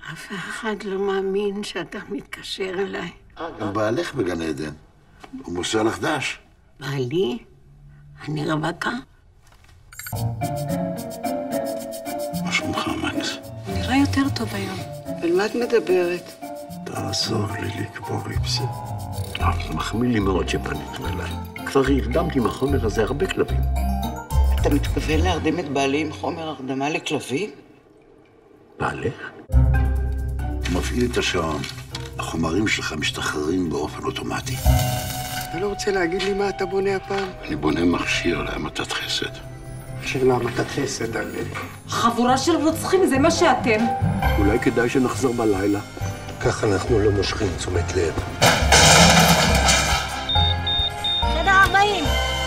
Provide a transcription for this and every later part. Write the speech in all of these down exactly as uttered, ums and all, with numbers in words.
אף אחד לא מאמין שאתה מתקשר אליי. גם בעלך בגן עדן. הוא מוסר לך דש. בעלי? אני רווקה? מה שלומך, מקס? נראה יותר טוב היום. על מה את מדברת? תעזור לי לקבור איפסי. טוב, זה מחמיא לי מאוד שפניתם אליי. כבר הרדמתי עם החומר הזה הרבה כלבים. אתה מתכוון להרדים את בעלי עם חומר הרדמה לכלבים? בעלך? מפעיל את השעון. החומרים שלך משתחררים באופן אוטומטי. אתה לא רוצה להגיד לי מה אתה בונה הפעם? אני בונה מכשיר להמתת חסד. מכשיר להמתת חסד, על... חבורה של רוצחים, זה מה שאתם. אולי כדאי שנחזור בלילה. כך אנחנו לא מושכים תשומת לב. חדר ארבעים.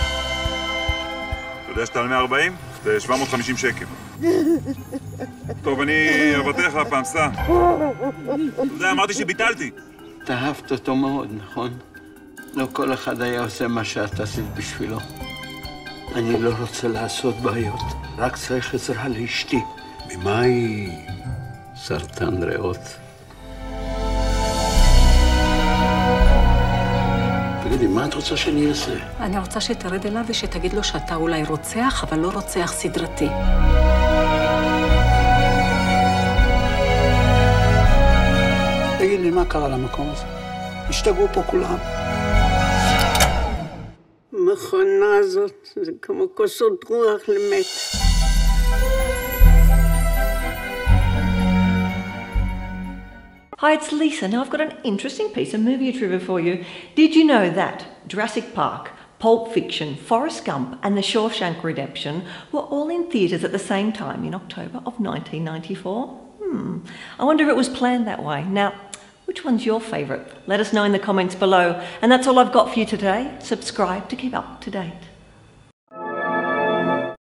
אתה יודע שאתה על מאה וארבעים? זה שבע מאות וחמישים שקל. טוב, אני אבטח להפעם, סע. אתה יודע, אמרתי שביטלתי. אתה אהבת אותו מאוד, נכון? לא כל אחד היה עושה מה שאת עשית בשבילו. אני לא רוצה לעשות בעיות, רק צריך עזרה לאשתי. ממה היא? סרטן ריאות. תגידי, מה את רוצה שאני אעשה? אני רוצה שתרד אליו ושתגיד לו שאתה אולי רוצח, אבל לא רוצח סדרתי. תגיד לי, מה קרה למקום הזה? השתגעו פה כולם. המכונה הזאת זה כמו כוסות רוח למת. Hi, it's Lisa. Now I've got an interesting piece of movie trivia for you. Did you know that Jurassic Park, Pulp Fiction, Forrest Gump and The Shawshank Redemption were all in theatres at the same time in October of nineteen ninety-four? Hmm. I wonder if it was planned that way. Now, which one's your favourite? Let us know in the comments below. And that's all I've got for you today. Subscribe to keep up to date.